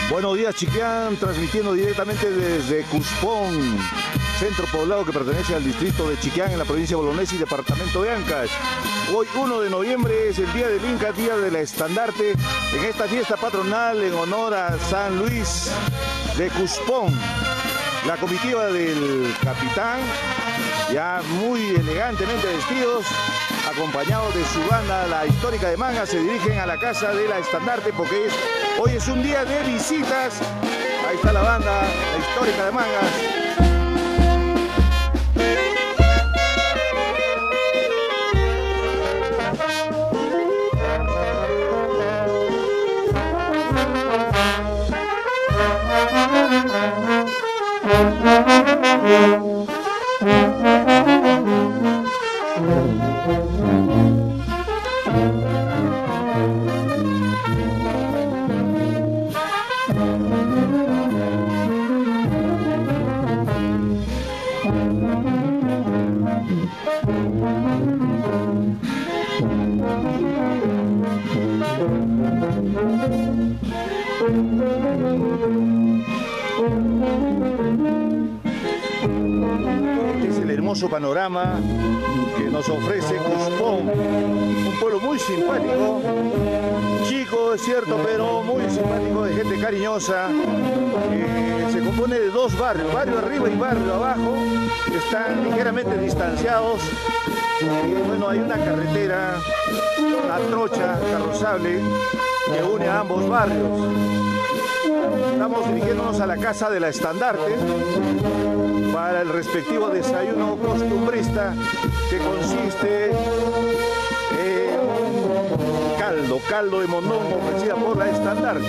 Buenos días, Chiquián, transmitiendo directamente desde Cuspón, centro poblado que pertenece al distrito de Chiquián en la provincia de Bolognesi y departamento de Ancash. Hoy 1 de noviembre es el Día del Inca, Día del Estandarte, en esta fiesta patronal en honor a San Luis de Cuspón. La comitiva del capitán, ya muy elegantemente vestidos, acompañados de su banda, la histórica de Manga, se dirigen a la casa de la Estandarte porque hoy es un día de visitas. Ahí está la banda, la histórica de Mangas. Este es el hermoso panorama que nos ofrece Cuspón, un pueblo muy simpático, chico es cierto, pero muy simpático, de gente cariñosa. Se compone de dos barrios, barrio arriba y barrio abajo, que están ligeramente distanciados. Bueno, hay una carretera, una trocha carrozable que une a ambos barrios. Estamos dirigiéndonos a la casa de la Estandarte para el respectivo desayuno costumbrista que consiste en caldo de mondongo ofrecida por la Estandarte.